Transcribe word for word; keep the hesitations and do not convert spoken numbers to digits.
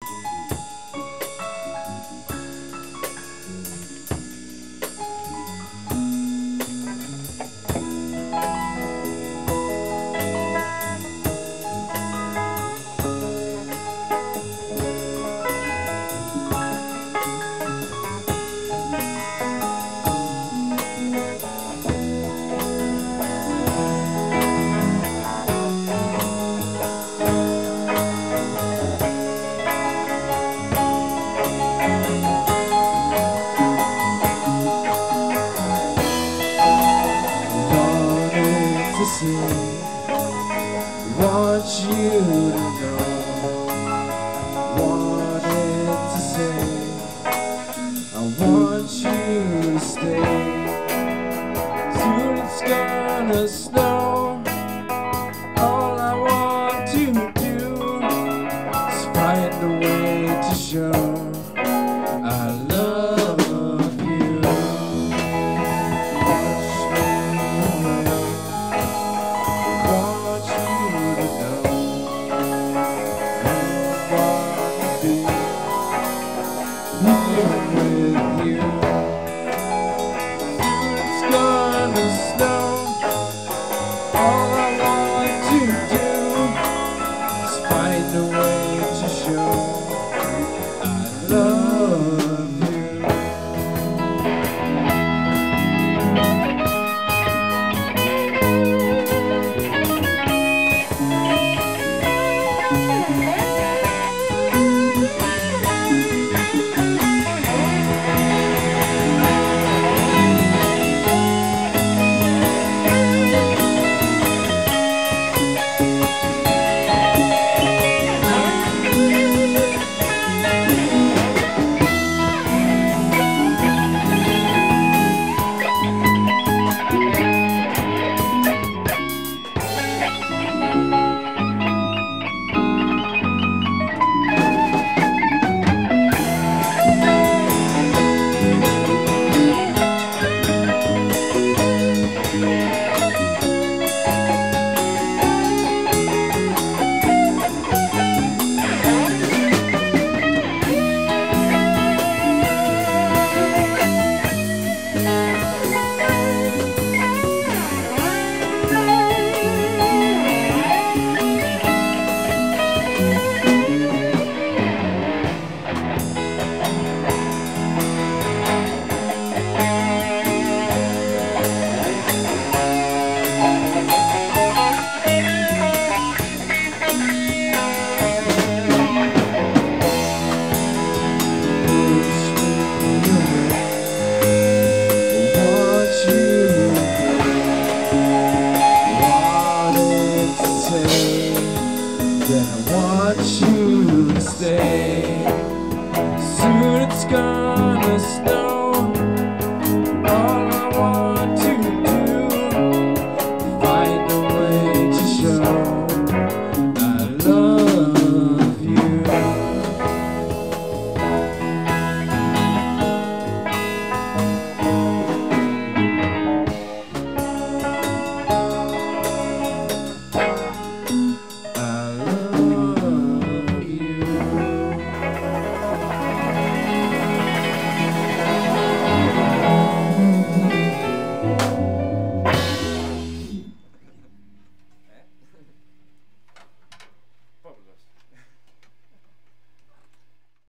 Want you to know, wanted to say, I want you to stay. Soon it's gonna snow. All I want to do is find a way to show I love you. Wash me away. Want you to know I want to be here with you. It's gonna snow. All I want to do is find a way to show I love you. That I want you to stay.